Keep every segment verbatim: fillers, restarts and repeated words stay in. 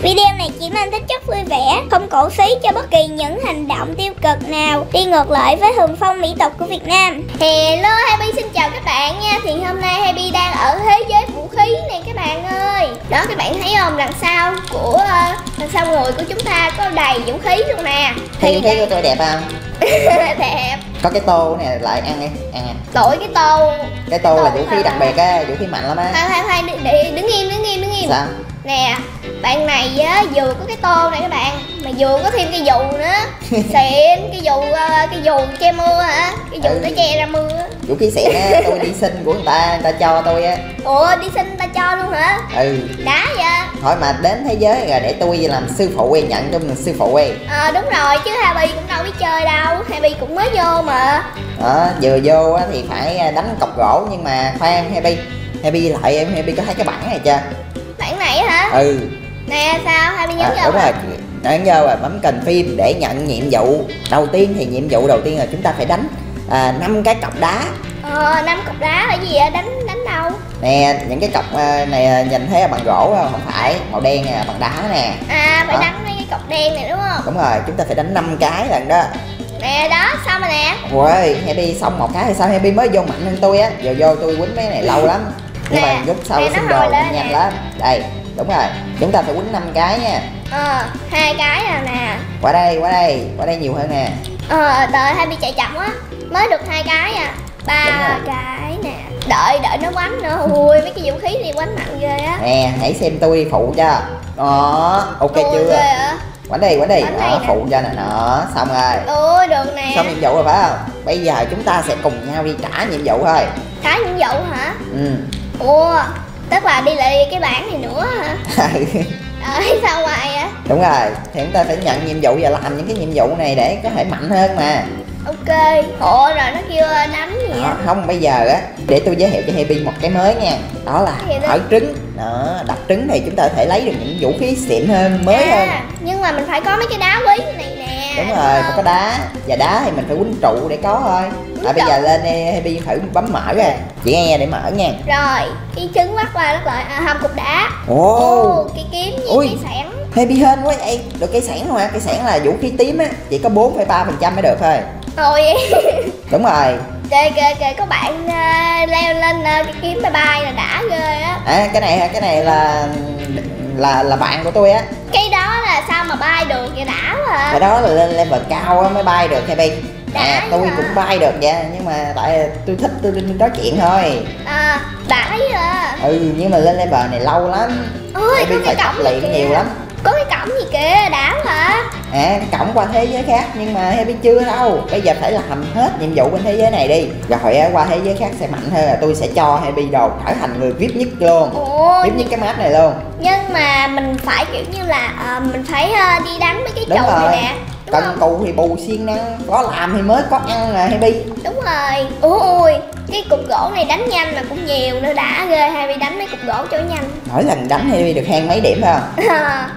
Video này chỉ mang tính chất vui vẻ, không cổ suý cho bất kỳ những hành động tiêu cực nào đi ngược lại với thuần phong mỹ tục của Việt Nam. Hello Happy, xin chào các bạn nha. Thì hôm nay Happy đang ở thế giới vũ khí này các bạn ơi. Đó, các bạn thấy không, đằng sau của đằng sau người của chúng ta có đầy vũ khí luôn nè. Thì vũ khí của tôi đẹp không? Đẹp. Có cái tô này lại ăn đi, ăn à. Đổi cái tô. Cái tô, tô là vũ khí đặc biệt á, vũ khí mạnh lắm á. Khoan khoan khoan, đứng im, đứng im, đứng im. Sao? Nè, bạn này á, vừa có cái tô này các bạn, mà vừa có thêm cái dù nữa. Xịn, cái dù, cái dù che mưa hả? Cái dù ừ. để che ra mưa. Vũ khí xịn á, tôi đi xin của người ta, người ta cho tôi á. Ủa, đi xin người ta cho luôn hả? Ừ. Đã vậy? Thôi mà đến thế giới rồi để tôi làm sư phụ em nhận cho mình sư phụ em. Ờ à, đúng rồi, chứ Happy cũng đâu biết chơi đâu, Happy cũng mới vô mà. Đó, vừa vô á thì phải đánh cọc gỗ, nhưng mà khoan Happy, Happy lại em, Happy có thấy cái bảng này chưa? Bảng này hả? Ừ. Nè sao Happy nhấn à, vô? Đúng rồi, nhấn vô rồi bấm cần phim để nhận nhiệm vụ. Đầu tiên thì nhiệm vụ đầu tiên là chúng ta phải đánh à, năm cái cọc đá. Ờ, năm cọc đá là gì vậy? Đánh đánh đâu? Nè, những cái cọc này nhìn thấy là bằng gỗ không? Không phải, màu đen nè, bằng đá nè. À, phải đó. Đánh mấy cái cọc đen này đúng không? Đúng rồi, chúng ta phải đánh năm cái lần đó. Nè đó, xong rồi nè. Ui, Happy xong một cái thì sao Happy mới vô mạnh hơn tôi á. Giờ vô tôi quýnh mấy này lâu lắm. Nhưng nè, mà lúc sau xin đồ nhanh lắm. Đây, đúng rồi, chúng ta phải quýnh năm cái nha. Ờ, hai cái nào nè. Qua đây, qua đây, qua đây nhiều hơn nè. Ờ, đợi Happy chạy chậm quá, mới được hai cái à. Ba cái nè. Đợi, đợi nó quánh nữa. Ui, mấy cái vũ khí này quánh mạnh ghê á. Nè, hãy xem tôi phụ cho. Đó, ok ui, chưa? Quánh đi, quánh đi, đó, phụ cho nè, nó xong rồi. Ôi, được nè. Xong nhiệm vụ rồi phải không? Bây giờ chúng ta sẽ cùng nhau đi trả nhiệm vụ thôi. Trả nhiệm vụ hả? Ừ. Ủa, tức là đi lại cái bảng này nữa hả? Ờ, sao ngoài á? Đúng rồi, thì chúng ta phải nhận nhiệm vụ và làm những cái nhiệm vụ này để có thể mạnh hơn mà. Ok. Ủa rồi nó kêu đánh gì đó, á? Không, bây giờ á, để tôi giới thiệu cho Happy một cái mới nha. Đó là ở trứng. Đó, đập trứng thì chúng ta có thể lấy được những vũ khí xịn hơn, mới à, hơn. Nhưng mà mình phải có mấy cái đá quý này nè. Đúng rồi, có cái đá. Và đá thì mình phải quýnh trụ để có thôi. À, bây giờ lên đây Happy thử bấm mở rồi. Chị nghe để mở nha. Rồi, cái trứng bắt qua bắt lại, à, không, cục đá. Ồ, oh, cái kiếm với ui, cái sẻn. Happy hên quá vậy. Được cây sẻn không ạ? Cây sẻn là vũ khí tím á, chỉ có bốn phẩy ba phần trăm mới được thôi. Ôi vậy. Đúng rồi. Kìa kìa kìa, có bạn uh, leo lên uh, cái kiếm bye bye là đã ghê á. À, cái này cái này là là là bạn của tôi á. Cái đó là sao mà bay được vậy, đã quá à. Cái đó là lên level cao á mới bay được Happy. À, tôi à. cũng bay được nha, nhưng mà tại tôi thích tôi nói chuyện thôi. À, đã vậy à. Ừ, nhưng mà lên level này lâu lắm. Ôi, Happy phải tập luyện nhiều lắm. Có cái cổng gì kìa, đã hả? À, cái cổng qua thế giới khác, nhưng mà Happy chưa đâu. Bây giờ phải làm hết nhiệm vụ bên thế giới này đi. Rồi qua thế giới khác sẽ mạnh hơn, là tôi sẽ cho Happy đồ trở thành người vi ai pi nhất luôn. Ồ, vi ai pi nhất cái map này luôn. Nhưng mà mình phải kiểu như là uh, mình phải uh, đi đánh mấy cái trụ này nè. Cần cù thì bù siêng năng, có làm thì mới có ăn nè Happy. Đúng rồi. Ui, cái cục gỗ này đánh nhanh mà cũng nhiều nữa, đã ghê. Happy đánh mấy cục gỗ cho nhanh. Mỗi lần đánh Happy được hang mấy điểm phải không?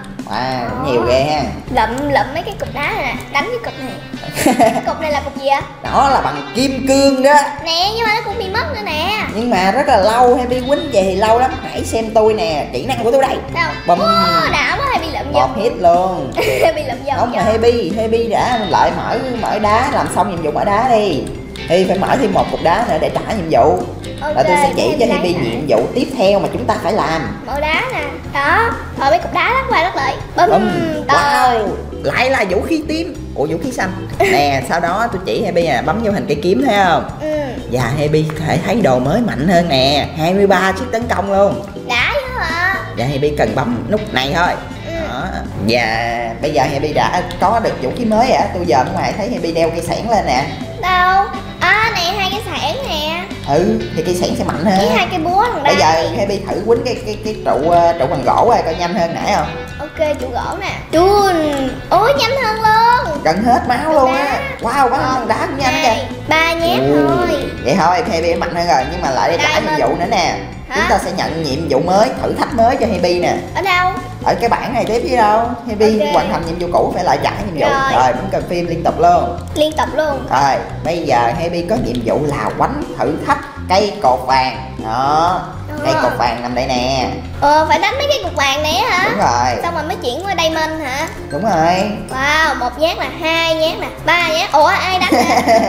À, nhiều ghê ha. Lụm lụm mấy cái cục đá này nè, đánh cái cục này. Cái cục này là cục gì á? Đó là bằng kim cương đó. Nè, nhưng mà nó cũng bị mất nữa nè. Nhưng mà rất là lâu, Happy quýnh về thì lâu lắm. Hãy xem tôi nè, kỹ năng của tôi đây. Sao? Bum. Oh, đã quá, Happy lụm vô. Một hit luôn. Happy lụm vô. Không mà Happy, Happy đã lại mở mở đá, làm xong nhiệm vụ mở đá đi. Thì phải mở thêm một cục đá nữa để trả nhiệm vụ. Okay, và tôi sẽ chỉ cho Happy nhiệm vụ tiếp theo mà chúng ta phải làm. Mở đá nè. Đó. Rồi mấy cục đá lắc qua lắc lại. Bum. Bum. Wow. Lại là vũ khí tím. Ủa, vũ khí xanh. Nè, sau đó tôi chỉ Happy nè, bấm vô hình cây kiếm thấy không? Ừ. Và Happy có thể thấy đồ mới mạnh hơn nè. hai mươi ba chiếc tấn công luôn. Đã chứ hả? Và Happy cần bấm nút này thôi. Ừ. Đó. Và bây giờ Happy đã có được vũ khí mới ạ. Tôi giờ ở ngoài thấy Happy đeo cây sẻn lên nè. Đâu? À này, hai cái sẻn nè. Ừ, thì cây sẻn sẽ mạnh hơn. Với hai cái búa lần bây giờ Happy thử quýnh cái cái cái trụ trụ bằng gỗ coi coi nhanh hơn nãy không? Ok, trụ gỗ nè. Chun. Ôi, nhanh hơn luôn. Gần hết máu luôn á. Wow, bắn bằng đá cũng nhanh kìa. Ba nhát thôi. Vậy thôi, Happy mạnh hơn rồi, nhưng mà lại để trả nhiệm vụ nữa nè. Hả? Chúng ta sẽ nhận nhiệm vụ mới, thử thách mới cho Happy nè. Ở đâu? Ở cái bảng này tiếp chứ đâu. Happy okay. hoàn thành nhiệm vụ cũ phải lại trả nhiệm vụ. Rồi, rồi bấm cần phim liên tục luôn. Liên tục luôn. Rồi, bây giờ Happy có nhiệm vụ là quánh thử thách cây cột vàng. Đó. Cây cột vàng nằm đây nè. Ờ, phải đánh mấy cái cục vàng này hả? Đúng rồi. Xong rồi mới chuyển qua diamond hả? Đúng rồi. Wow, một nhát là hai nhát nè, ba nhát. Ủa ai đánh nè?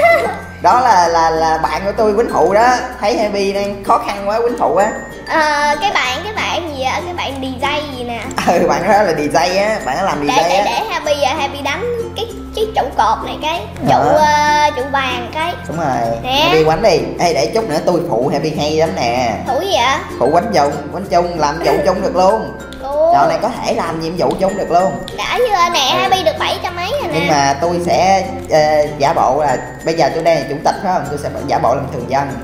Đó là là là bạn của tôi quýnh phụ đó. Thấy Happy đang khó khăn quá quýnh phụ á. Ờ, cái bạn cái bạn gì á, cái bạn đê gi gì nè. Ừ, bạn đó là đê gi á, bạn đó làm đê gi để, để, á. để Happy à, Happy đánh cái cái trụ cột này cái trụ uh, trụ vàng cái. Đúng rồi. Nè. Happy quánh đi. Ê, để chút nữa tôi phụ Happy hay lắm nè. Phụ gì vậy? Phụ quánh chung, quánh chung làm vụ chung được luôn. Trò này có thể làm nhiệm vụ chung được luôn. Đã chưa nè, ừ. Happy được bảy trăm mấy rồi nè. Nhưng mà tôi sẽ uh, giả bộ là bây giờ tôi đang là chủ tịch phải không? Tôi sẽ giả bộ làm thường dân.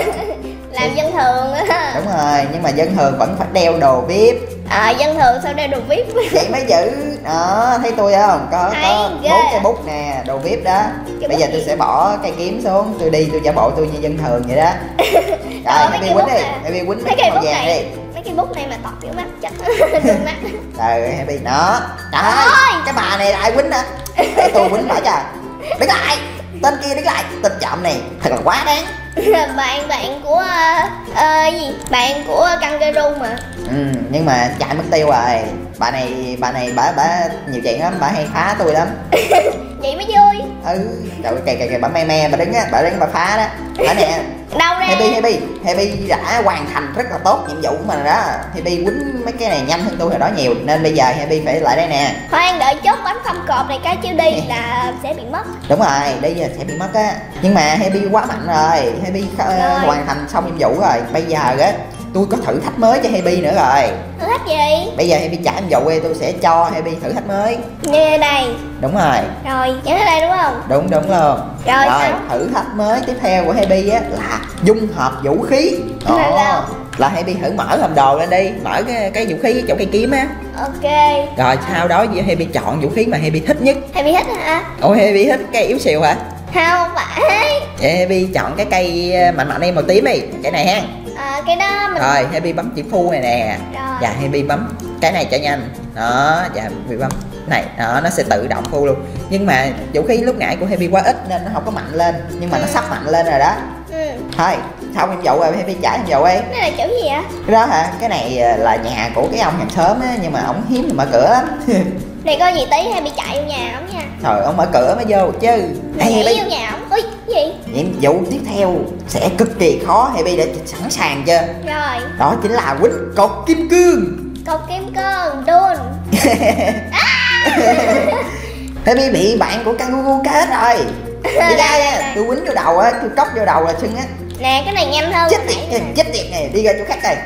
Làm dân thường á. Đúng rồi, nhưng mà dân thường vẫn phải đeo đồ vê i pê. À, dân thường sao đeo đồ vê i pê? Vậy mới giữ. Đó, thấy tôi không? Có có bốn cây bút nè, đồ vê i pê đó. Cái bây giờ tôi sẽ bỏ cây kiếm xuống, tôi đi tôi giả bộ tôi như dân thường vậy đó. Rồi, Happy quýnh đi, Happy quýnh mấy cây màu bút vàng này. đi. Mấy cái bút này mà tọt vô mắt chắc đừng mắt. Rồi Happy đó. Trời ơi, cái bà này lại quýnh hả? Để tôi quýnh bà cho. Đứng lại. Tên kia đứng lại, tên chậm này thật là quá đáng. bạn bạn của uh, uh, gì bạn của kangaroo mà. Ừ, nhưng mà chạy mất tiêu rồi. Bà này bà này bà bà nhiều chuyện lắm, bà hay phá tôi lắm. Vậy mới vui. Ừ, trời kìa kìa kìa, bà me me bà đứng á, bà đứng bà phá đó. Bà nè. Đâu ra? Happy Happy Happy đã hoàn thành rất là tốt nhiệm vụ của mình đó. Happy quýnh mấy cái này nhanh hơn tôi hồi đó nhiều, nên bây giờ Happy phải lại đây nè. Khoan đợi chốt bánh phong cọp này cái chiêu đi là sẽ bị mất. Đúng rồi, bây giờ sẽ bị mất á. Nhưng mà Happy quá mạnh rồi, Happy rồi. hoàn thành xong nhiệm vụ rồi. Bây giờ á tôi có thử thách mới cho Happy nữa rồi. Thử thách gì? Bây giờ Happy trả nhiệm vụ đi, tôi sẽ cho Happy thử thách mới. Như đây. Đúng rồi. Rồi, nhớ ở đây đúng không? Đúng đúng luôn. Rồi, rồi thử thách mới tiếp theo của Happy á là dung hợp vũ khí. Ồ, là, là Happy thử mở hòm đồ lên đi, mở cái cái vũ khí chỗ cây kiếm á. Ok. Rồi sau đó Happy chọn vũ khí mà Happy thích nhất. Happy thích hả? Ồ, Happy thích cây yếu xìu hả? Không phải. Vậy Happy chọn cái cây mạnh mạnh em màu tím đi, cái này ha. À, cái đó mình... Rồi Happy bấm chữ phu này nè. Rồi. Và Happy bấm cái này cho nhanh. Đó, và Happy bấm này, đó nó sẽ tự động phu luôn. Nhưng mà vũ khí lúc nãy của Happy quá ít nên nó không có mạnh lên, nhưng mà ừ. nó sắp mạnh lên rồi đó. Ừ. Thôi, xong nhiệm vụ rồi Happy trả nhiệm vụ đi. Cái này chữ gì vậy? Cái đó hả? Cái này là nhà của cái ông hàng xóm á, nhưng mà ổng hiếm mở cửa lắm. Này coi gì tí Happy chạy vô nhà ổng nha. Trời, ông mở cửa mới vô chứ. Nhảy vô nhà ổng. Ui, cái gì? Nhiệm vụ tiếp theo sẽ cực kỳ khó, Happy đã sẵn sàng chưa? Rồi. Đó chính là quýnh cột kim cương. Cột kim cương, đun. Happy bị bạn của kangaroo kết rồi. Đi ra nha, tôi quýnh vô đầu á, tôi cốc vô đầu là sưng á. Nè, cái này nhanh hơn. Chết tiệt, chết tiệt này, đi ra chỗ khác đây.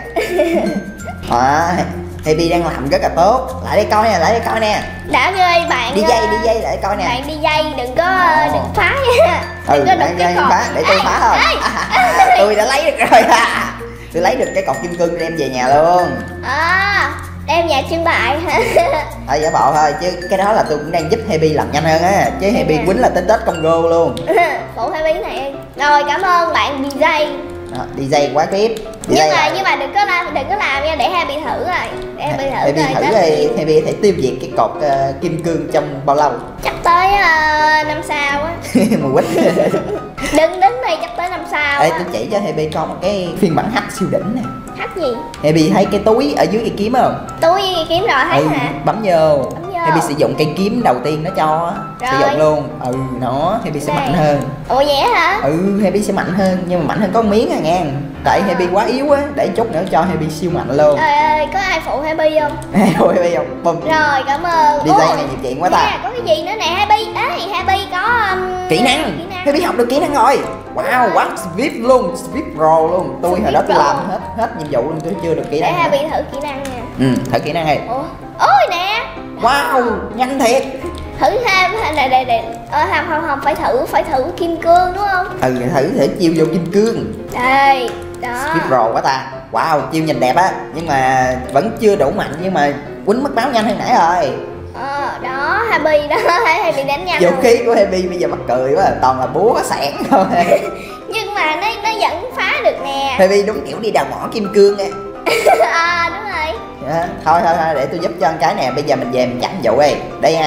À, Happy đang làm rất là tốt. Lại đây coi nè, lại đây coi nè. Đã ghê bạn. Đi dây, đi dây lại coi nè. Bạn đi dây đừng có oh. đừng phá nha. Đừng ừ, có đừng cái phá, để tôi phá thôi. À, tôi đã lấy được rồi. Tôi lấy được cái cọc kim cương đem về nhà luôn. À, đem nhà trưng bày hả? Thôi giả bộ thôi, chứ cái đó là tôi cũng đang giúp Happy làm nhanh hơn á. Chứ Happy quýnh là tới Tết Congo luôn. Phụ Happy này. Rồi, cảm ơn bạn đi dây. Đó, đi dây quá tiếp. Nhưng mà nhưng mà đừng có làm đừng có làm nha, để Happy thử rồi. Để Happy thử Happy rồi. thử rồi, Happy thể tiêu diệt cái cột uh, kim cương trong bao lâu? Chắc tới uh, năm sao á. Mà quýnh. Đừng đứng đây chắc tới năm sao. Ê, tôi chỉ cho Happy coi một cái phiên bản hack siêu đỉnh nè. Hack gì? Happy thấy cái túi ở dưới cây kiếm không? Túi với cây kiếm rồi thấy ừ, hả? Bấm vô. Bấm vô. Happy sử dụng cây kiếm đầu tiên nó cho rồi. Sử dụng luôn. Ừ, nó Happy sẽ đây. Mạnh hơn. Ủa vậy hả? Ừ, Happy sẽ mạnh hơn, nhưng mà mạnh hơn có một miếng à nghe. Tại à. Happy quá yếu á, để chút nữa cho Happy siêu mạnh luôn. Ê, ê, có ai phụ Happy không? Ai phụ Happy không? Bum. Rồi, cảm ơn. Đi dây này nhiều chuyện quá ta. Nè, có cái gì nữa nè Happy? Ê, Happy có um... kỹ năng. Kỹ năng. Happy học được kỹ năng rồi. Wow, quá Swift luôn, Swift Pro luôn. Tôi hồi đó tôi làm hết hết nhiệm vụ luôn, tôi chưa được kỹ năng. Để Happy thử kỹ năng nha. Ừ, thử kỹ năng này. Ủa? Ôi nè. Wow, nhanh thiệt. Thử ha, đây đây đây. Ờ không không không phải thử, phải thử kim cương đúng không? Ừ, thử thử chiêu vô kim cương. Đây, đó. Swift Pro quá ta. Wow, chiêu nhìn đẹp á, nhưng mà vẫn chưa đủ mạnh, nhưng mà quýnh mất máu nhanh hơn nãy rồi. Ờ, đó, Happy đó, Happy đánh nhanh. Vũ khí của Happy bây giờ mắc cười quá, toàn là búa sẻn thôi. Nhưng mà nó nó vẫn phá được nè. Happy đúng kiểu đi đào mỏ kim cương á. À đúng rồi. Dạ, thôi thôi thôi để tôi giúp cho một cái nè, bây giờ mình về mình chặn vụ đi. Đây nha.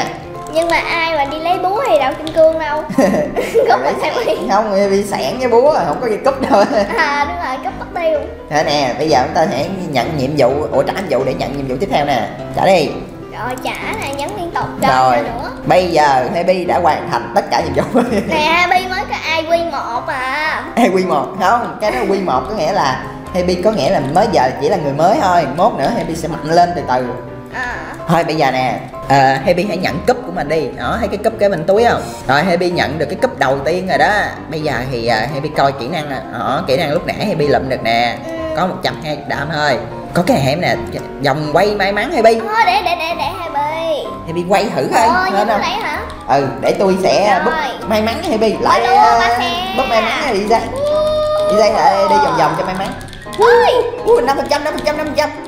Nhưng mà ai mà đi lấy búa thì đậu kim cương đâu. Cúp là sao đi? Không, bị sẻn với búa không có gì cúp đâu. À đúng rồi, cúp mất tiêu. Thế nè, bây giờ chúng ta sẽ nhận nhiệm vụ, ủa trả nhiệm vụ để nhận nhiệm vụ tiếp theo nè. Trả đi. Rồi trả nè, nhấn liên tục rồi, rồi nữa. Bây giờ Happy đã hoàn thành tất cả nhiệm vụ. Nè Happy mới có i quy một à. i quy một không, cái đó quy một có nghĩa là Happy có nghĩa là mới giờ chỉ là người mới thôi, mốt nữa Happy sẽ mạnh lên từ từ. À. Thôi bây giờ nè, à, Happy hãy nhận cúp của mình đi. Đó, thấy cái cúp kế bên túi không? Rồi Happy nhận được cái cúp đầu tiên rồi đó. Bây giờ thì uh, Happy coi kỹ năng nè. Đó, kỹ năng lúc nãy Happy lụm được nè. Có một trăm hai mươi đam thôi. Có cái hẻm nè, vòng quay may mắn Happy. Ờ, để để để để Happy. Happy quay thử thôi. Ờ, nhưng không? lấy hả? Ừ, để tôi sẽ búp may mắn Happy. Lại búp may mắn đi ra. Đi ra lại đi vòng vòng cho may mắn. Ui, năm phần trăm, năm phần trăm, năm phần trăm.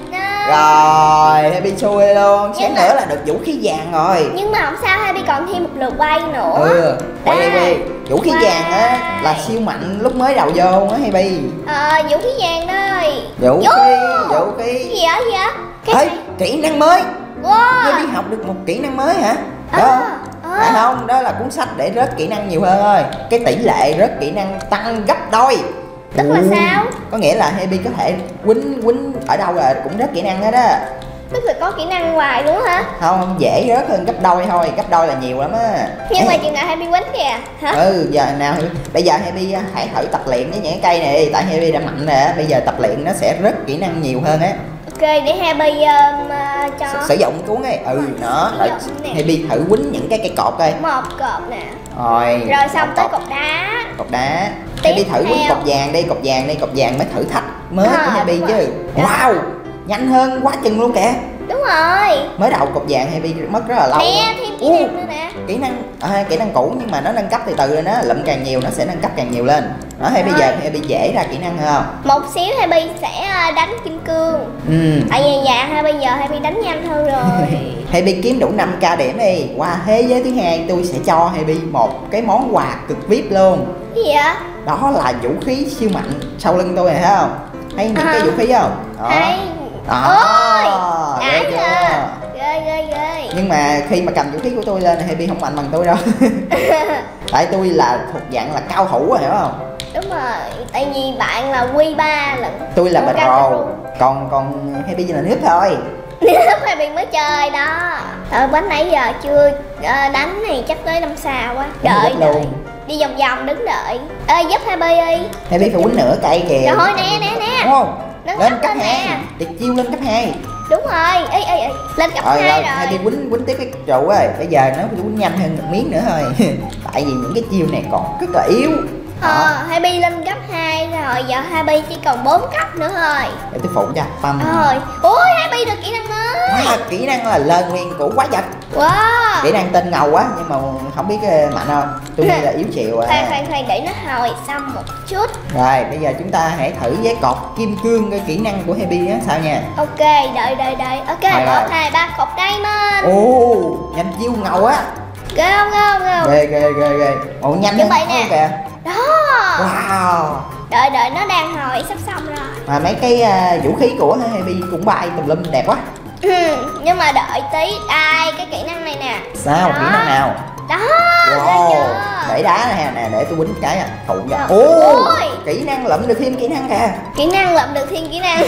Rồi, Happy xui luôn. Xém nữa là được vũ khí vàng rồi. Nhưng mà không sao, Happy còn thêm một lượt quay nữa. Ừ, quay đi quay. Vũ khí vàng á là siêu mạnh lúc mới đầu vô á Happy. Ờ, vũ khí vàng đây. Vũ khí, vũ khí. Gì vậy, gì vậy? Ê, kỹ năng mới. Wow. Happy học được một kỹ năng mới hả? Đó. Phải không? Đó là cuốn sách để rớt kỹ năng nhiều hơn thôi. Cái tỷ lệ rớt kỹ năng tăng gấp đôi. Tức là sao? Có nghĩa là Happy có thể quýnh quýnh ở đâu là cũng rớt kỹ năng hết á. Tức là có kỹ năng hoài luôn hả? Không, không dễ rớt hơn gấp đôi thôi, gấp đôi là nhiều lắm á. Nhưng mà chừng nào Happy quýnh kìa hả? Ừ, giờ nào bây giờ Happy hãy thử tập luyện với những cây này đi, tại Happy đã mạnh rồi á, bây giờ tập luyện nó sẽ rớt kỹ năng nhiều hơn á. Ok, để Happy um, uh, cho S sử dụng cuốn ấy. Ừ, nó rồi Happy thử quýnh những cái cây cột coi. Một cột nè. Rồi. Rồi xong tới cột đá. Cột đá. Happy thử quýnh cột vàng đi, cột vàng đi, cột vàng mới thử thách mới của Happy chứ. Wow, nhanh hơn quá chừng luôn kìa. Đúng rồi. Mới đầu cột vàng Happy mất rất là lâu. Nè, thêm kỹ năng nữa nè. Kỹ năng, à, kỹ năng cũ nhưng mà nó nâng cấp từ từ lên á, lụm càng nhiều nó sẽ nâng cấp càng nhiều lên. Đó, hay bây giờ Happy dễ ra kỹ năng hơn không? Một xíu Happy sẽ đánh kim cương. Ừ. Tại vì dạ ha bây giờ Happy đánh nhanh hơn rồi. Happy kiếm đủ năm k điểm đi. Qua thế giới thứ hai tôi sẽ cho Happy một cái món quà cực vi ai pi luôn. Gì vậy? Đó là vũ khí siêu mạnh sau lưng tôi này thấy không? Thấy những à. cái vũ khí không? Đó. Hay. Đó. Ôi, ghê chưa? Ghê ghê ghê. Nhưng mà khi mà cầm vũ khí của tôi lên Happy không mạnh bằng tôi đâu. Tại tôi là thuộc dạng là cao thủ rồi, hiểu không? Đúng rồi, tại vì bạn là quy ba lận. Tôi là pro, còn còn Happy chỉ là nước thôi. Nước Happy mới chơi đó. Ờ, bánh nãy giờ chưa đánh này chắc tới năm sao quá. Đợi đợi. Luôn. Đi vòng vòng đứng đợi. Ê giúp Happy đi. Happy phải quýnh nửa cây kìa. Trời ơi nè nè nè. Đúng không? Nâng lên cấp hai. Điệt chiêu lên cấp hai. Đúng rồi. Ê ê ê, lên cấp hai rồi. Rồi Happy quýnh quýnh tiếp cái trụ rồi. Bây giờ nó quýnh nhanh hơn một miếng nữa thôi. Tại vì những cái chiêu này còn rất là yếu. Ờ, Happy lên cấp hai rồi, giờ Happy chỉ còn bốn cấp nữa thôi. Để tôi phụ cho. Pam. Rồi. Ôi, Happy được kỹ năng mới. Wow, kỹ năng là lời nguyên của quái vật. Wow. Kỹ năng tên ngầu quá nhưng mà không biết mạnh không. Tôi nghĩ là yếu chịu à. Khoan khoan khoan để nó hồi xong một chút. Rồi, bây giờ chúng ta hãy thử với cột kim cương cái kỹ năng của Happy á sao nha. Ok, đợi đợi đợi. Ok, một hai ba cột diamond. Ồ, nhanh chiêu ngầu á. Ghê không, ghê không, ghê không? Ghê ghê ghê ghê. Ồ nhanh như vậy nè. Kìa. Đó. Wow. Đợi đợi nó đang hồi sắp xong rồi. Mà mấy cái uh, vũ khí của Happy cũng bay tùm lum đẹp quá. Ừ, nhưng mà đợi tí. Ai cái kỹ năng này nè. Sao? Đó. Kỹ năng nào? Đó. Wow. Để đá nè nè để tôi quýnh cái à. Thụ ra. Ồ. Kỹ năng lụm được thêm kỹ năng kìa. Kỹ năng lụm được thêm kỹ năng.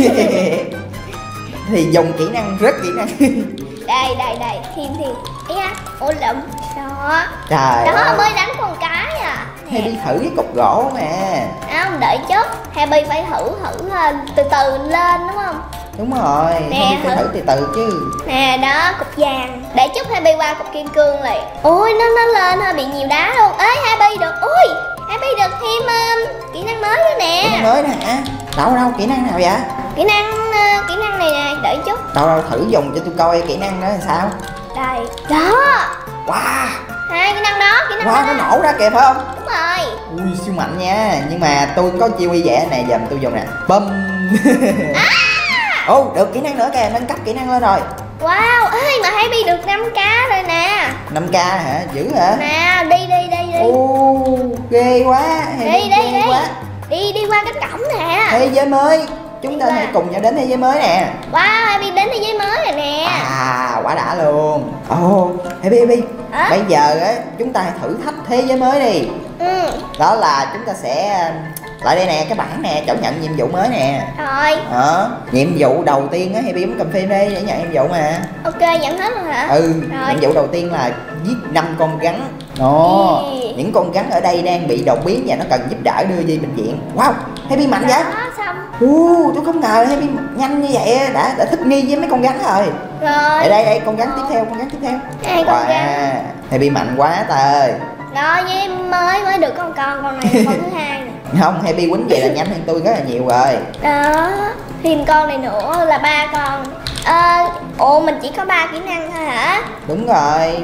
Thì dùng kỹ năng rất kỹ năng. Đây đây đây thêm thêm. Ý á. Ủa lụm. Đó. Trời đó ơi. Mới đánh con cái à. Happy thử với cục gỗ nè. Không đợi chút. Happy phải thử thử từ từ lên đúng không? Đúng rồi. Nè, Happy phải thử từ từ chứ. Nè đó cục vàng. Để chút Happy qua cục kim cương liền. Ôi nó nó lên hơi bị nhiều đá luôn. Ê Happy được. Ui Happy được thêm um, kỹ năng mới nữa nè. Kỹ năng mới nè hả? Đâu đâu kỹ năng nào vậy? Kỹ năng uh, kỹ năng này nè. Đợi chút. Đâu đâu thử dùng cho tôi coi kỹ năng đó là sao. Đây. Đó. Wow. Hai kỹ năng đó, kỹ năng wow, đó. Nó nổ ra kìa phải không? Đúng rồi. Ui siêu mạnh nha. Nhưng mà tôi có chiêu y vẽ này giờ tôi dùng nè. Bum. À. Ồ oh, được kỹ năng nữa kìa, nâng cấp kỹ năng lên rồi. Wow, ơi mà Happy được năm k rồi nè. năm k hả? Dữ hả? Nè, đi đi đi đi. Ồ, oh, ghê quá. Đi đi đi. Đi. Quá. Đi đi qua cánh cổng nè. Thế giới mới. Chúng ta hãy cùng nhau đến thế giới mới nè. Wow, Happy đến thế giới mới rồi nè. À, quá đã luôn. Ồ, oh, Happy Happy à? Bây giờ á chúng ta thử thách thế giới mới đi. Ừ. Đó là chúng ta sẽ lại đây nè, cái bảng nè, chỗ nhận nhiệm vụ mới nè. Rồi. Đó, nhiệm vụ đầu tiên á, Happy bấm cầm phim đi để nhận nhiệm vụ mà. Ok, nhận hết luôn hả? Ừ, rồi. nhiệm vụ đầu tiên là giết năm con rắn. Đó, ừ. Những con rắn ở đây đang bị đột biến và nó cần giúp đỡ đưa đi bệnh viện. Wow, Happy mạnh vậy? Xong. Uh, tôi không ngờ Happy nhanh như vậy, đã đã thích nghi với mấy con rắn rồi. Rồi. Ở đây đây con rắn tiếp theo, con rắn tiếp theo. Hai con wow. rắn. Happy mạnh quá ta ơi. Đó, với mới mới được con con con này con thứ hai nè. Không, Happy quýnh vậy là nhanh hơn tôi rất là nhiều rồi. Đó, thêm con này nữa là ba con. À, ồ mình chỉ có ba kỹ năng thôi hả? Đúng rồi.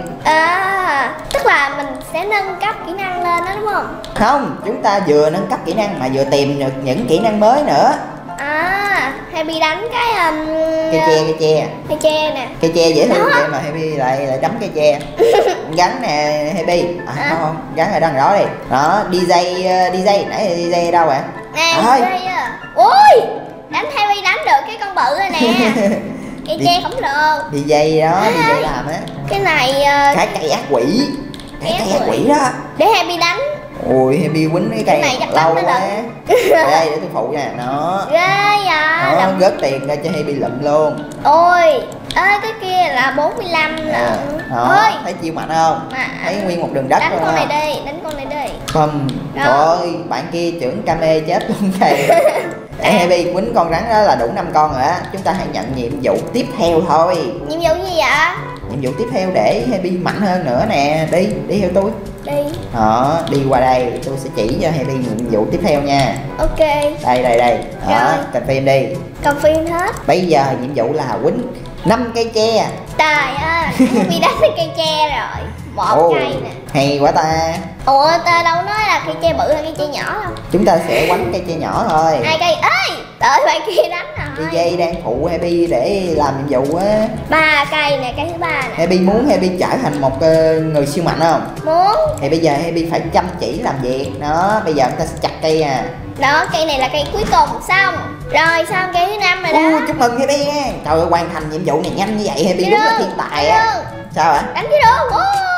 À, tức là mình sẽ nâng cấp kỹ năng lên đó đúng không? Không, chúng ta vừa nâng cấp kỹ năng mà vừa tìm được những kỹ năng mới nữa. À, Happy đánh cái um, cây tre, cây tre. Cây tre nè. Cây tre dễ thương vậy mà Happy lại lại đấm cây tre. Gắn nè Happy. À, à. Không, không, gắn ở đằng đó đi. Đó, đi dây đi dây, nãy đi dây ở đâu ạ? Nè, đi dây à. Ui, đánh Happy đánh được cái con bự rồi nè. Cây tre khổng lồ. Đi dây đó, đi dây làm á. Cái này uh... cái cây ác quỷ. Cái cây ác quỷ đó. Để Happy đánh. Ui, Happy quýnh cái cây này lâu quá. Đây để tôi phụ nha, nó. Ghê vậy. Nó rớt tiền ra cho Happy lụm luôn. Ôi, ơi cái kia là bốn mươi lăm nè. Ôi, thấy chiêu mạnh không? À, thấy nguyên một đường đất đánh luôn. Đánh con này đi, đánh con này đi. Không. Trời, bạn kia trưởng Kame chết luôn thầy. Để Happy quýnh con rắn đó là đủ năm con rồi á. Chúng ta hãy nhận nhiệm vụ tiếp theo thôi. Nhiệm vụ gì vậy? Nhiệm vụ tiếp theo để Happy mạnh hơn nữa nè. Đi, đi theo tôi. Đi. Đó, đi qua đây tôi sẽ chỉ cho Happy nhiệm vụ tiếp theo nha. Ok. Đây đây đây. Đó, cầm phim đi. Cầm phim hết. Bây giờ nhiệm vụ là quýnh năm cây tre. Trời ơi, Happy đánh cái cây tre rồi. Một Ồ, cây nè. Hay quá ta. Ủa ta đâu nói là cây tre bự hay cây tre nhỏ đâu. Chúng ta sẽ quánh cây tre nhỏ thôi. Hai cây. Ê, đợi bạn kia đánh rồi. Đi dây đang phụ Happy để làm nhiệm vụ á. Ba cây nè, cây thứ ba nè. Happy muốn Happy trở thành một uh, người siêu mạnh không? Muốn. Thì bây giờ Happy phải chăm chỉ làm việc. Đó, bây giờ chúng ta sẽ chặt cây à. Đó, cây này là cây cuối cùng xong. Rồi xong cây thứ năm rồi đó. Ồ, chúc mừng Happy nha. Trời ơi, hoàn thành nhiệm vụ này nhanh như vậy Happy đúng là thiên tài á. Sao ạ? Đánh cái đường.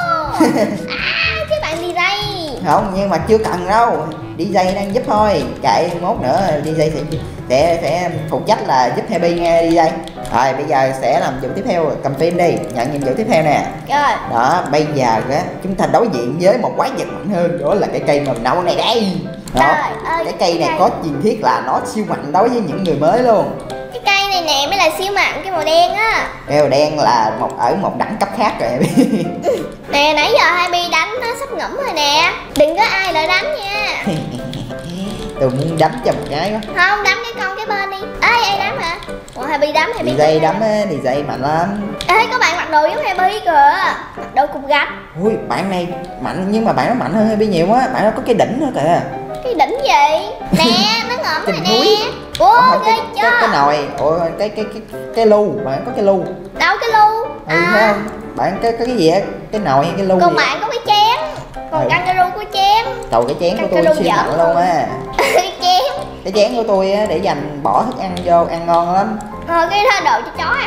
À, cái bạn đi dây. Không, nhưng mà chưa cần đâu. đi jay đang giúp thôi, kệ mốt nữa đi jay sẽ sẽ sẽ phụ trách là giúp Happy nghe đi jay. Rồi bây giờ sẽ làm nhiệm vụ tiếp theo, cầm phim đi, nhận nhiệm vụ tiếp theo nè. Rồi. Đó, bây giờ á chúng ta đối diện với một quái vật mạnh hơn, đó là cái cây mầm nâu này đây. Đó, ơi, cái cây này có truyền thuyết là nó siêu mạnh đối với những người mới luôn. Cái cây này nè mới là siêu mạnh, cái màu đen á. Cái màu đen là một ở một đẳng cấp khác rồi. Nè nãy giờ Happy đánh nó sắp ngủm rồi nè, đừng có ai lại đánh nha. Tôi muốn đấm cho một cái quá. Không, đấm cái con cái bên đi. Ê, ai đấm hả? Ủa Happy đấm, Happy đi jay đấm á, đi jay mạnh lắm. Ê, có bạn mặc đồ giống Happy kìa, mặc đồ cục gạch. Ui, bạn này mạnh nhưng mà bạn nó mạnh hơn Happy nhiều quá, bạn nó có cái đỉnh nữa kìa. Cái đỉnh gì? Nè, nó ngậm rồi nè. Ủa, ghê chưa? Cái, cái nồi, ủa cái cái cái cái lu, bạn có cái lu. Đâu cái lu? Ừ, à. Thấy không? Bạn cái cái cái gì á? Cái nồi hay cái lu? Còn bạn có cái chén. Còn ừ. kangaroo có chén. Trời, cái chén của tôi siêu mạnh luôn á. Cái chén. Cái chén của tôi á để dành bỏ thức ăn vô ăn ngon lắm. Ờ, cái đó đồ cho chó ăn.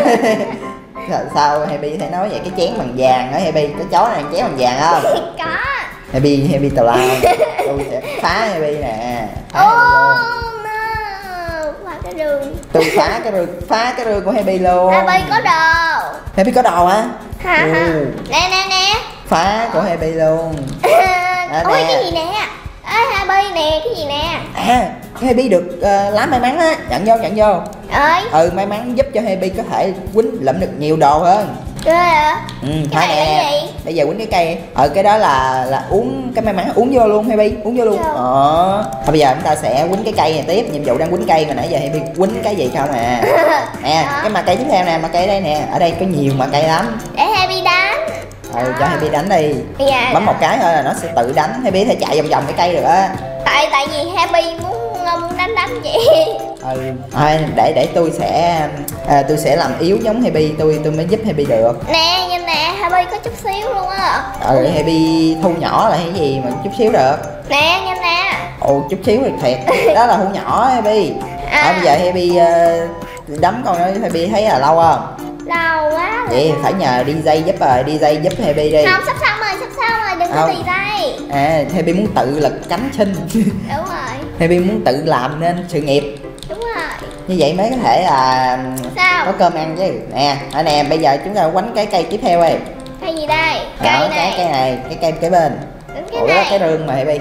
Sao Happy thể nói vậy? Cái chén bằng vàng á Happy, cái chó này ăn chén bằng vàng không? Có. Happy Happy tào lao. Tôi sẽ phá Happy nè. Phá oh, no. Phá cái rương. Tôi phá cái rương, phá cái rương của Happy luôn. Happy có đồ. Happy có đồ hả? Hả ừ. hả? Nè nè nè. Phá của Happy luôn. À, ôi cái gì nè? À, Happy nè, cái gì nè? À, Happy được uh, lá may mắn á, nhận vô nhận vô. Ơi. Ừ, may mắn giúp cho Happy có thể quýnh lượm được nhiều đồ hơn. Ghê hả? Ừ, cái này là gì? Bây giờ quýnh cái cây. Ờ cái đó là là uống cái may mắn, uống vô luôn Happy, uống vô luôn. Ờ. Thôi bây giờ chúng ta sẽ quýnh cái cây này tiếp, nhiệm vụ đang quýnh cây mà nãy giờ Happy quýnh cái gì không à. Nè, cái mà cây tiếp theo nè, mà cây đây nè, ở đây có nhiều mà cây lắm. Để Happy đánh. Ừ, cho Happy đánh đi. Dạ, bấm một cái thôi là nó sẽ tự đánh, Happy có thể chạy vòng vòng cái cây được á. Tại tại vì Happy muốn muốn đánh đánh vậy. Ừ, thôi để để tôi sẽ à, tôi sẽ làm yếu giống Happy, tôi tôi mới giúp Happy được. Nè nhìn nè, Happy có chút xíu luôn á. Ừ, Happy thu nhỏ lại cái gì mà chút xíu được. Nè nhìn nè. Ồ, chút xíu được thiệt. Đó là thu nhỏ Happy. À, à bây giờ Happy uh, đấm con đó Happy thấy là lâu không? Lâu quá Vậy phải nhờ đi dây giúp rồi, đi dây giúp Happy đi. Không, sắp xong rồi, sắp xong rồi, đừng có đi dây. À, Happy muốn tự lực cánh sinh. Đúng rồi. Happy muốn tự làm nên sự nghiệp. Đúng rồi. Như vậy mới có thể là sao? Có cơm ăn chứ. Nè, ở nè, bây giờ chúng ta quánh cái cây tiếp theo đi. Cây gì đây? Cây đó, này. Cái cây này, cái cây kế bên. Cái Ủa, này. đó cái rương mà Happy.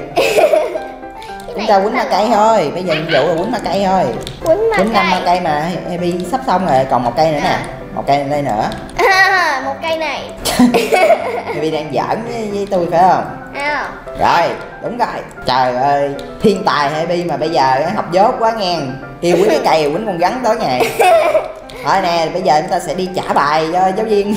Chúng ta quýnh má cây thôi, bây giờ nhiệm vụ là quýnh má cây thôi. Quýnh má cây. Quýnh năm má cây mà Happy sắp xong rồi, còn một cây nữa nè. Một cây đây nữa. À, một cây này. Happy đang giỡn với, với tôi phải không? À. Rồi, đúng rồi. Trời ơi, thiên tài Happy mà bây giờ học dốt quá nghe. Kêu quýnh cái cây, quýnh con rắn tối ngày. Thôi nè, bây giờ chúng ta sẽ đi trả bài cho giáo viên.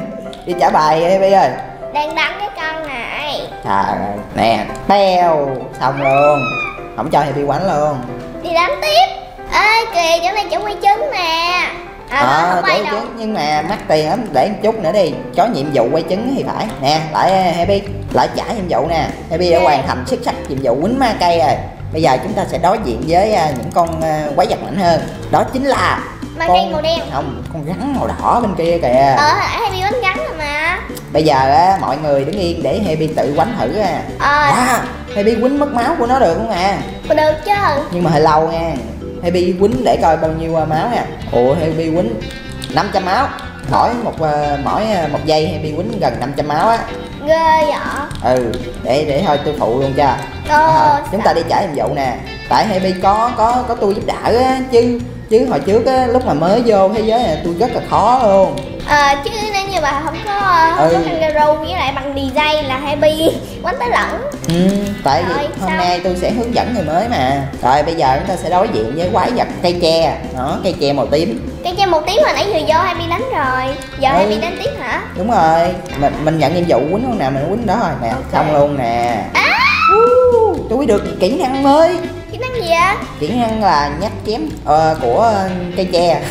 Đi trả bài Happy ơi. Đang đánh cái con này. Trời ơi, nè, beo, xong luôn. Không cho Happy quánh luôn. Đi đánh tiếp. Ê kìa, chỗ này chỗ quay trứng nè. À, À, không quay đâu. trứng, nhưng mà mắc tiền lắm, để một chút nữa đi. Có nhiệm vụ quay trứng thì phải. Nè, lại Happy, lại trả nhiệm vụ nè. Happy đã hoàn thành xuất sắc nhiệm vụ quýnh ma cây rồi. Bây giờ chúng ta sẽ đối diện với uh, những con uh, quái vật mạnh hơn. Đó chính là Ma con... cây màu đen. Không, con rắn màu đỏ bên kia kìa. Ờ, Happy bánh rắn rồi mà. Bây giờ á, mọi người đứng yên để Happy tự quánh thử à. Ờ. Wow, Happy quýnh mất máu của nó được không à? Được chứ. Nhưng mà hơi lâu nha. Happy quýnh để coi bao nhiêu máu nha. Ủa, Happy quýnh năm trăm máu. Mỗi một uh, mỗi uh, một giây Happy quýnh gần năm trăm máu á. Ghê vậy. Ừ, để để thôi tôi phụ luôn cho. Ờ, À, chúng ta đi trả nhiệm vụ nè. Tại Happy có có có tôi giúp đỡ á, chứ chứ hồi trước á, lúc mà mới vô thế giới này tôi rất là khó luôn. Ờ, chứ nếu như mà không có không Ừ. có kangaroo với lại bằng đì dây là Happy quánh tới lẫn. Ừ, tại vì Rồi, hôm sao? nay tôi sẽ hướng dẫn người mới mà. Rồi bây giờ chúng ta sẽ đối diện với quái vật cây tre. Đó, cây tre màu tím. Cây tre một tiếng hồi nãy vừa vô Happy đánh rồi. Giờ Ừ. Happy đánh tiếp hả? Đúng rồi, mình, mình nhận nhiệm vụ quýnh con nào mình quýnh đó rồi nè. Ok. Xong luôn nè. À, Uh, tôi được kỹ năng mới. kỹ năng gì á? Kỹ năng là nhát chém ờ, của cây tre.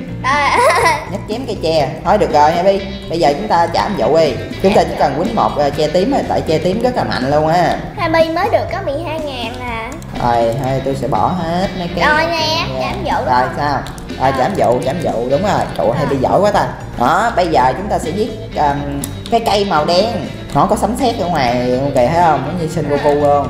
À, Nhát chém cây tre. Thôi được rồi Happy, bây giờ chúng ta trả nhiệm vụ đi. Chúng ta chỉ cần quýnh một uh, tre tím thôi, tại tre tím rất là mạnh luôn á. Happy mới được có mười hai ngàn à. Rồi thôi tôi sẽ bỏ hết mấy cái. Rồi nè, trả nhiệm vụ đúng Rồi không? sao? Rồi trả nhiệm vụ, trả nhiệm vụ, đúng rồi. Trời ơi, Happy giỏi quá ta. Đó, bây giờ chúng ta sẽ giết um, cái cây màu đen. Nó có sấm sét ở ngoài luôn kìa, thấy không? Nó như sinh Goku luôn.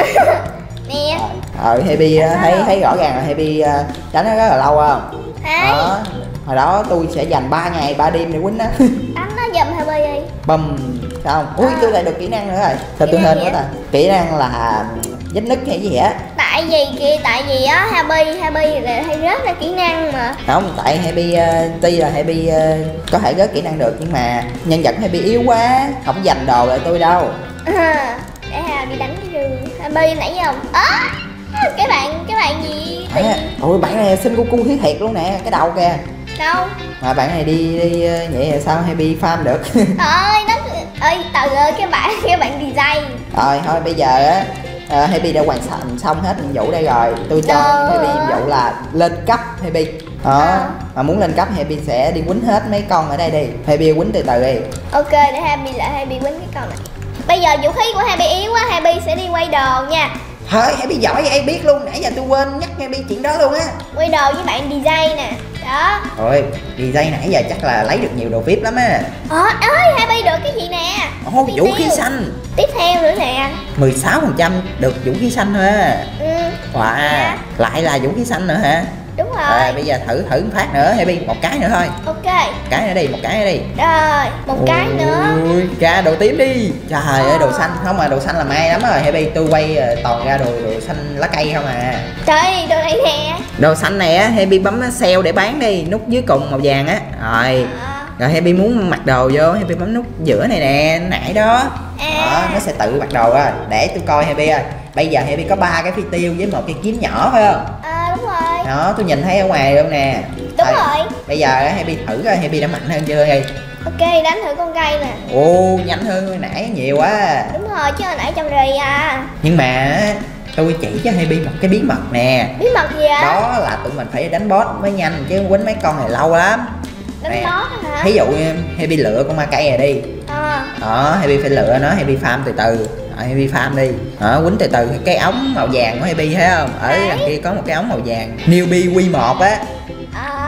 Nè. Ờ, Happy uh, thấy thấy rõ ràng là Happy uh, đánh nó rất là lâu không? Thấy. Đó, hồi đó tôi sẽ dành ba ngày ba đêm để quýnh nó. Đánh nó giùm Happy đi. Bầm, sao không? Ui, tôi lại được kỹ năng nữa rồi. Sao Kỹ tôi năng hên gì quá á? ta? Kỹ năng là vết nứt hay gì á. Tại vì kia, tại vì á Happy Happy là hay rớt ra kỹ năng mà. Không, tại Happy uh, tuy là Happy uh, có thể rớt kỹ năng được, nhưng mà nhân vật Happy yếu quá, không dành đồ lại tôi đâu. À, để Happy đánh cái rương. Happy nãy giờ không? À, cái bạn cái bạn gì? Tự... À, ôi bạn này sinh Goku thiếu thiệt luôn nè, cái đầu kìa. Đâu? Mà bạn này đi đi uh, vậy là sao Happy farm được? Ơi nó ơi từ ơi cái bạn cái bạn design. Rồi thôi bây giờ á uh, Happy đã hoàn thành xong hết nhiệm vụ đây rồi. Tôi cho Đâu Happy à? nhiệm vụ là lên cấp Happy. Đó, À. mà muốn lên cấp Happy sẽ đi quýnh hết mấy con ở đây đi. Happy quýnh từ từ đi. Ok, để Happy lại Happy quýnh cái con này. Bây giờ vũ khí của Happy yếu quá, Happy sẽ đi quay đồ nha. Thôi Happy giỏi vậy biết luôn, nãy giờ tôi quên nhắc Happy chuyện đó luôn á. Quay đồ với bạn design nè. Đó. Rồi, design nãy giờ chắc là lấy được nhiều đồ víp lắm á. Ờ, ơi Happy được cái gì nè? Ồ, Happy vũ khí tiêu. xanh Tiếp theo nữa nè. mười sáu phần trăm được vũ khí xanh thôi á. Ừ, Wow, Dạ. lại là vũ khí xanh nữa hả? đúng rồi. Rồi bây giờ thử thử một phát nữa Happy, một cái nữa thôi. Ok. Một cái nữa đi, một cái nữa đi. Rồi, một cái nữa. Ui, ra đồ tím đi. Trời ơi, đồ xanh không mà đồ xanh là may lắm rồi Happy, tôi quay ờ, toàn ra đồ đồ xanh lá cây không à. Trời, đồ này nè. Đồ xanh này á Happy bấm sale để bán đi, nút dưới cùng màu vàng á. Rồi. À. Rồi Happy muốn mặc đồ vô, Happy bấm nút giữa này nè, nãy đó. À. Đó, nó sẽ tự mặc đồ á. Để tôi coi Happy ơi. Bây giờ Happy có ba cái phi tiêu với một cái kiếm nhỏ phải không? À, đúng rồi. Đó, tôi nhìn thấy ở ngoài luôn nè. Đúng rồi. Bây giờ á, Happy thử coi Happy đã mạnh hơn chưa đi. Ok, đánh thử con cây nè. Ồ, nhanh hơn hồi nãy nhiều quá. Đúng rồi, chứ hồi nãy trong rì à. Nhưng mà á, tôi chỉ cho Happy một cái bí mật nè. Bí mật gì ạ? Đó là tụi mình phải đánh boss mới nhanh, chứ quýnh mấy con này lâu lắm. Đánh Nè, boss hả? Thí dụ Happy lựa con ma cây này đi. À. Đó, Happy phải lựa nó, Happy farm từ từ. Đó, Happy farm đi. Đó, quýnh từ từ cái ống màu vàng của Happy thấy không? Ở Đấy. đằng kia có một cái ống màu vàng. Newbie Q một á. À.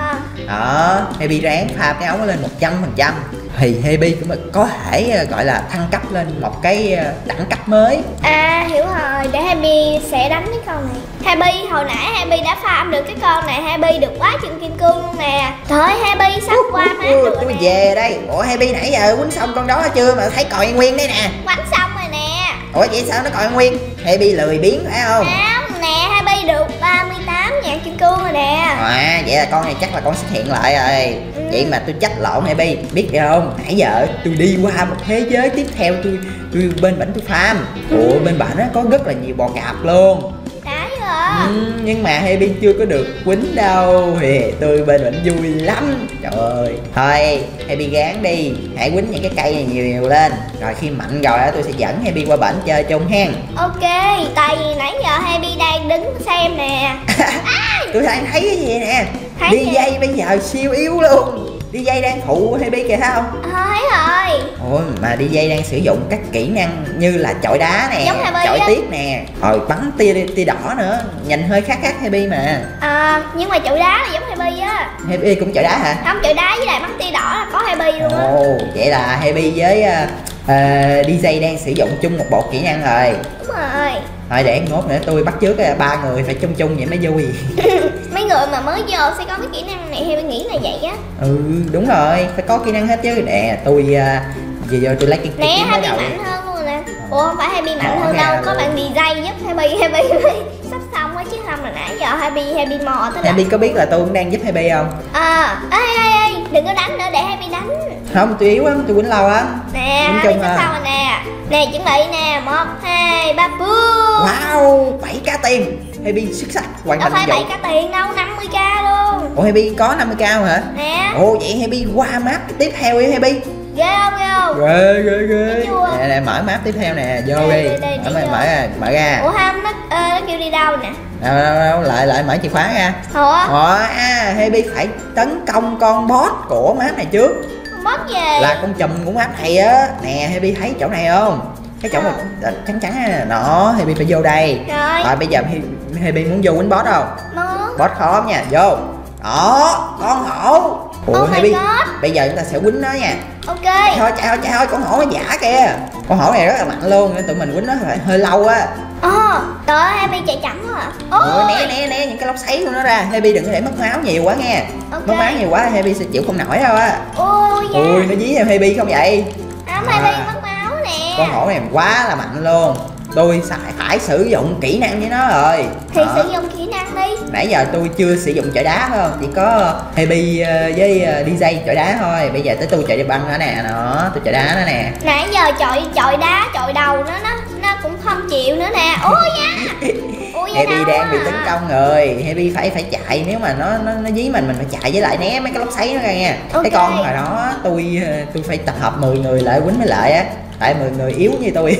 đó. Happy ráng pha cái ống lên một trăm phần trăm thì Happy cũng có thể gọi là thăng cấp lên một cái đẳng cấp mới. À hiểu rồi, để Happy sẽ đánh cái con này. Happy hồi nãy Happy đã farm được cái con này, Happy được quá chừng kim cương luôn nè. Thôi Happy sắp qua mát được tôi nè. Về đây. Ủa Happy nãy giờ quýnh xong con đó chưa mà thấy còi nguyên đấy nè. Quánh xong rồi nè. Ủa vậy sao nó còi nguyên? Happy lười biếng phải không? Không nè, Happy được ba mươi tám ngàn kim cương rồi nè. À vậy là con này chắc là con xuất hiện lại rồi. Ừ. Vậy mà tôi trách lộn Happy. Biết không, nãy giờ tôi đi qua một thế giới tiếp theo, tôi tôi bên bển tôi farm. Ủa bên bển á có rất là nhiều bò cạp luôn. Ừ, nhưng mà Happy chưa có được quýnh đâu thì tôi bên mình vui lắm. Trời ơi. Thôi Happy gán đi, hãy quýnh những cái cây này nhiều nhiều lên. Rồi khi mạnh rồi á tôi sẽ dẫn Happy qua bển chơi chung hen. Ok, tại vì nãy giờ Happy đang đứng xem nè. Tôi thấy thấy cái gì nè. Thấy đi dây bây giờ siêu yếu luôn. đi dây đang phụ Happy kìa thấy không? Ờ, thấy rồi. Ôi mà đi dây đang sử dụng các kỹ năng như là chọi đá nè, chọi tiết nè, rồi bắn tia tia đỏ nữa, nhìn hơi khác khác Happy mà. À, nhưng mà chọi đá là giống Happy á. Happy cũng chọi đá hả? Không, chọi đá với lại bắn tia đỏ là có Happy luôn á. Ồ, vậy là Happy với uh, uh, đi dây đang sử dụng chung một bộ kỹ năng rồi. Đúng rồi. Thôi để nốt nữa tôi bắt chước ba người phải chung chung vậy mới vui. Mấy người mà mới vô sẽ có cái kỹ năng này, Happy nghĩ là vậy á. Ừ đúng rồi, phải có kỹ năng hết chứ. Nè tôi uh, giờ tôi lấy cái nè Happy mạnh hơn luôn nè. Ủa không phải Happy mạnh hơn đâu, có bạn đi dây giúp Happy. Happy sắp xong á chứ không là nãy giờ Happy Happy mò tới. Happy có biết là tôi cũng đang giúp Happy không? À, ê ê ê, đừng có đánh nữa, để Happy đánh. Không, tôi yếu lắm, tôi quýnh lâu á. Nè, Happy sắp xong rồi nè. Nè chuẩn bị nè, một, hai, ba, boom. Wow, bảy k tiền. Happy xuất sắc hoàn thành. Đâu phải bảy k tiền đâu, năm mươi k luôn. Ủa Happy có năm mươi k hả? Nè. Ồ vậy Happy qua map tiếp theo đi Happy. Ghê không, ghê không? Ghê ghê ghê. Nè, nè mở map tiếp theo nè, vô đi. Mở mở ra, mở ra. Ủa không, nó ờ, nó kêu đi đâu nè? Đâu, đâu, đâu, lại lại mở chìa khóa ra. Ủa? Ủa à, Happy phải tấn công con boss của map này trước. Boss gì? Là con chùm của map này á. Nè Happy thấy chỗ này không? Cái chỗ mà trắng trắng nè, nó Happy phải vô đây. Rồi. Rồi bây giờ Happy muốn vô quýnh boss không? Muốn. Boss khó lắm nha, vô. Đó, con hổ. Ủa oh Happy, bây giờ chúng ta sẽ quýnh nó nha. Ok. Chạy thôi, chạy thôi, chạy thôi, con hổ nó giả kìa. Con hổ này rất là mạnh luôn, nên tụi mình quýnh nó phải hơi lâu á. Ồ, trời ơi, Happy chạy chậm quá à. Ủa, né né né những cái lốc xoáy của nó ra. Happy đừng có để mất máu nhiều quá nghe. Okay. Mất máu nhiều quá Happy sẽ chịu không nổi đâu á. Ôi da. Ui, nó dí em Happy không vậy? Không, à. Happy mất máu nè. Con hổ này quá là mạnh luôn. Tôi phải, phải sử dụng kỹ năng với nó rồi. Thì đó. Sử dụng kỹ năng đi. Nãy giờ tôi chưa sử dụng chọi đá không? Chỉ có Happy với đi dây chọi đá thôi. Bây giờ tới tôi chọi băng nữa nè. Nó, tôi chọi đá nó nè. Nãy giờ chọi chọi đá, chọi đầu nó nó nó cũng không chịu nữa nè. Ôi da. Ôi da. Happy đang à. bị tấn công rồi. Happy phải phải chạy, nếu mà nó nó nó dí mình mình phải chạy với lại né mấy cái lốc xoáy nó ra nha. Okay. Cái con hồi đó tôi tôi phải tập hợp mười người lại quýnh với lại á. Tại mười người yếu như tôi.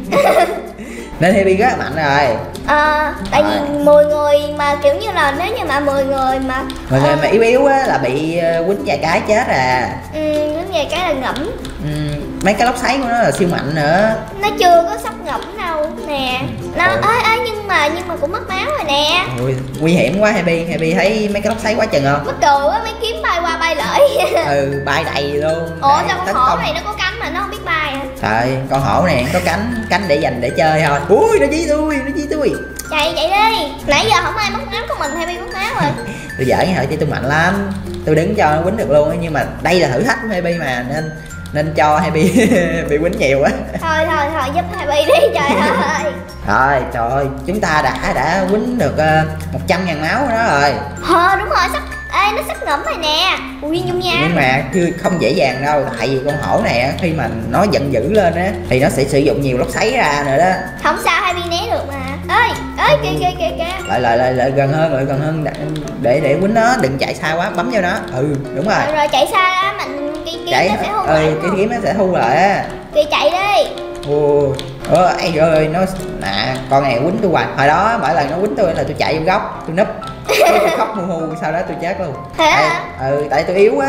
Nên Happy rất là mạnh rồi. Ờ, tại rồi. Vì mười người mà kiểu như là nếu như mà mười người mà mười người uh, mà yếu yếu á là bị uh, quýnh vài cái chết à. Ừ, quýnh vài cái là ngẫm. Ừ, mấy cái lốc xoáy của nó là siêu mạnh nữa. Nó chưa có sắp ngẫm đâu nè. Nó ơi ơi nhưng mà nhưng mà cũng mất máu rồi nè. Ui, nguy hiểm quá Happy. Happy thấy mấy cái lốc xoáy quá chừng không? Mắc cười quá, mấy kiếm bay qua bay lại. Ừ, bay đầy luôn. Ủa sao con hổ này nó có cánh mà nó không biết bay hả? Trời, con hổ này có cánh, cánh để dành để chơi thôi. Ui, nó dí tôi, nó dí tôi. Chạy chạy đi. Nãy giờ không ai mất máu, có mình Happy mất máu rồi. Tôi giỡn hả chứ tôi mạnh lắm. Tôi đứng cho nó quýnh được luôn á, nhưng mà đây là thử thách của Happy mà nên nên cho Happy bị quýnh nhiều quá. Thôi thôi thôi giúp Happy đi trời ơi. Rồi trời ơi, chúng ta đã đã quýnh được uh, một trăm ngàn máu đó rồi. Ờ đúng rồi, sắp ê nó sắp ngẫm rồi nè. Ui nhung nha. Nhưng mà chưa không dễ dàng đâu, tại vì con hổ này khi mà nó giận dữ lên á thì nó sẽ sử dụng nhiều lốc xoáy ra nữa đó. Không sao, Happy né được mà. Ơi ơi kìa kìa kìa kìa. Lại lại lại lại gần hơn, lại gần hơn để để quýnh nó, đừng chạy xa quá, bấm vô nó. Ừ đúng rồi. Rồi, rồi chạy xa á mình cái kiếm chạy, nó sẽ hung ừ, lại. cái kiếm nó sẽ hung lại á. Kìa chạy đi. Ồ, ơ ai ơi nó nè, con này quýnh tôi hoài. Hồi đó mỗi lần nó quýnh tôi là tôi chạy vô góc, tôi núp. Tôi khóc hu hu sau đó tôi chết luôn. Thế à? Ừ, tại tôi yếu quá.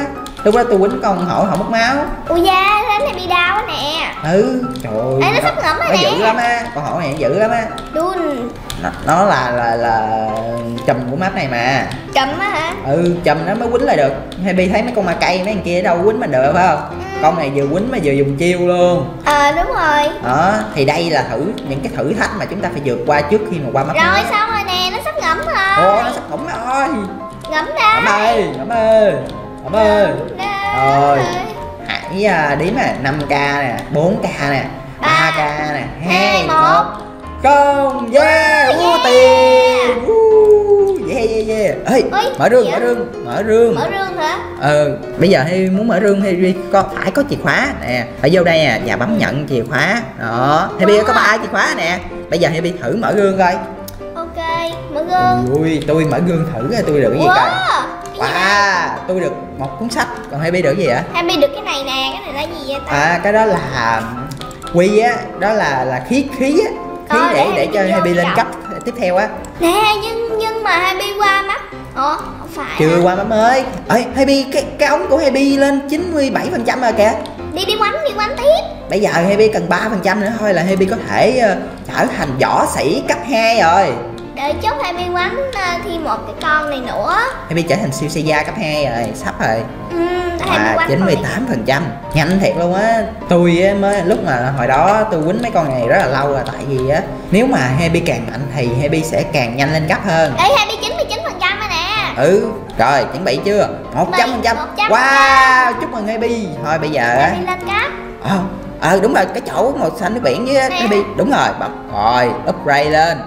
lúc đó tôi quýnh con hổ hổ mất máu. Ui da, đánh này bị đau nè. Ừ, trời ơi. Ê, nó sắp ngẫm rồi nè. Nó dữ lắm á, con hổ này dữ lắm á. Đun. Nó, nó là là là chùm của map này mà. Chùm á hả? Ừ, chùm nó mới quýnh lại được. Happy thấy mấy con ma cây mấy con kia đâu quýnh mình được phải không? Ừ. Con này vừa quýnh mà vừa dùng chiêu luôn. Ờ à, đúng rồi. Đó, thì đây là thử những cái thử thách mà chúng ta phải vượt qua trước khi mà qua map. Rồi xong rồi nè, nó sắp ngẫm rồi. Ồ, nó sắp ngẫm rồi. Ngẫm ra. Ngẫm ơi, ngẫm ơi. Ngẫm ơi. Rồi. Hãy uh, đếm nè, năm k nè, bốn k nè, ba k nè, hai một. Không, yeah, mua tiền. Yeah, yeah, yeah. Ê, mở rương, mở rương, mở rương. Mở rương hả? Ừ, bây giờ hay muốn mở rương hay có phải có chìa khóa nè. Phải vô đây nè và bấm nhận chìa khóa. Đó, Happy có ba chìa khóa nè. Bây giờ Happy thử mở rương coi. Ok, mở gương. Ui, tôi mở gương thử tôi được cái gì coi. Wow, tôi được một cuốn sách. Còn Happy được gì vậy? Happy được cái này nè, cái này là gì vậy ta? À, cái đó là quy á, đó là là khí khí á, khí ờ, để để, để cho Happy lên cấp tiếp theo á. Nè, nhưng nhưng mà Happy qua mắt. Ủa, không phải. Chưa hả? Qua mắt mới. Ê, Happy cái cái ống của Happy lên chín mươi bảy phần trăm rồi kìa. Đi đi quánh, đi quánh tiếp. Bây giờ Happy cần ba phần trăm nữa thôi là Happy có thể uh, trở thành võ sĩ cấp hai rồi. Đợi chút Happy quánh uh, thêm một cái con này nữa. Happy trở thành siêu Saiyan cấp hai rồi, sắp rồi. Ừ, à, chín mươi tám phần trăm. Nhanh thiệt luôn á. Tôi á, mới lúc mà hồi đó tôi quýnh mấy con này rất là lâu rồi. Tại vì á, nếu mà Happy càng mạnh thì Happy sẽ càng nhanh lên cấp hơn. Ê, Happy chín mươi chín phần trăm rồi nè. Ừ, rồi chuẩn bị chưa? Một trăm phần trăm. Wow, chúc mừng Happy. Thôi bây giờ á Happy lên cấp. Ờ, à, đúng rồi, cái chỗ màu xanh nước biển với Happy. Đúng rồi, bấm rồi, upgrade lên.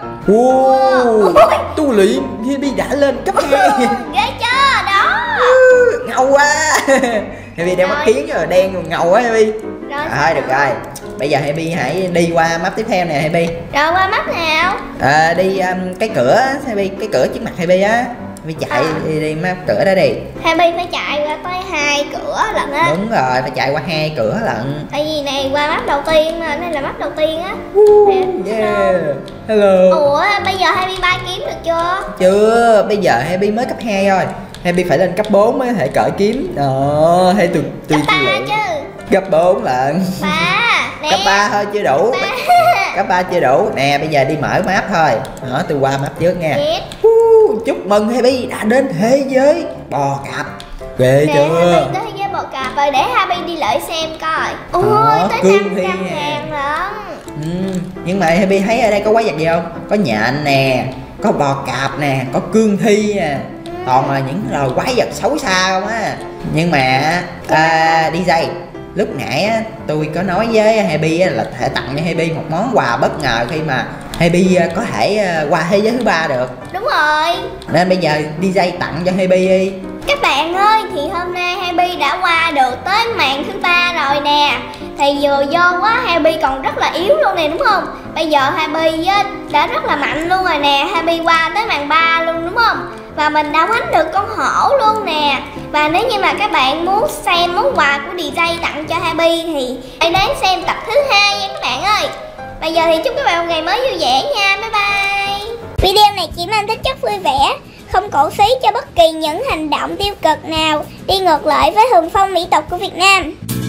Wow, tu luyện Happy đã lên cấp hai. Ghê chưa, đó. Ngầu quá. Happy đeo mắt kiến rồi, đen rồi, ngầu quá Happy. Rồi, rồi được rồi. Bây giờ Happy hãy đi qua map tiếp theo nè Happy. Rồi qua map nào? À, đi um, cái cửa Happy, cái cửa trước mặt Happy á. Happy chạy à. đi, đi map cửa đó đi. Happy phải chạy qua tới hai cửa lận á. Đúng rồi, phải chạy qua hai cửa lận. Tại vì này qua map đầu tiên mà, đây là map đầu tiên á. Yeah. Hello. Ủa, bây giờ Happy bay kiếm được chưa? Chưa, bây giờ Happy mới cấp hai thôi. Happy phải lên cấp bốn mới có thể cởi kiếm. Ờ, hay từ từ cấp ba chứ. Cấp bốn lận. ba. Cấp ba thôi chưa đủ. ba. Cấp ba chưa đủ. Nè, bây giờ đi mở map thôi. Đó, tôi qua map trước nha. Yes. Uh, chúc mừng Happy đã đến thế giới bò cạp. Ghê nè, chưa? Happy tới thế giới bò cạp rồi, để Happy đi lại xem coi. Ôi, tới năm trăm ngàn lận. Ừ, nhưng mà Happy thấy ở đây có quái vật gì không? Có nhện nè, có bò cạp nè, có cương thi nè. Toàn là những loài quái vật xấu xa không á. Nhưng mà à, đi dây lúc nãy á, tôi có nói với Happy á, là thể tặng cho Happy một món quà bất ngờ khi mà Happy có thể qua thế giới thứ ba được. Đúng rồi. Nên bây giờ đi dây tặng cho Happy đi. Các bạn ơi, thì hôm nay Happy đã qua được tới màn thứ ba rồi nè. Thì vừa vô quá Happy còn rất là yếu luôn nè, đúng không? Bây giờ Happy đã rất là mạnh luôn rồi nè. Happy qua tới màn ba luôn, đúng không? Và mình đã quánh được con hổ luôn nè. Và nếu như mà các bạn muốn xem món quà của đê gi tặng cho Happy thì hãy đến xem tập thứ hai nha các bạn ơi. Bây giờ thì chúc các bạn một ngày mới vui vẻ nha. Bye bye. Video này chỉ mang tính chất vui vẻ, không cổ suý cho bất kỳ những hành động tiêu cực nào đi ngược lại với thuần phong mỹ tục của Việt Nam.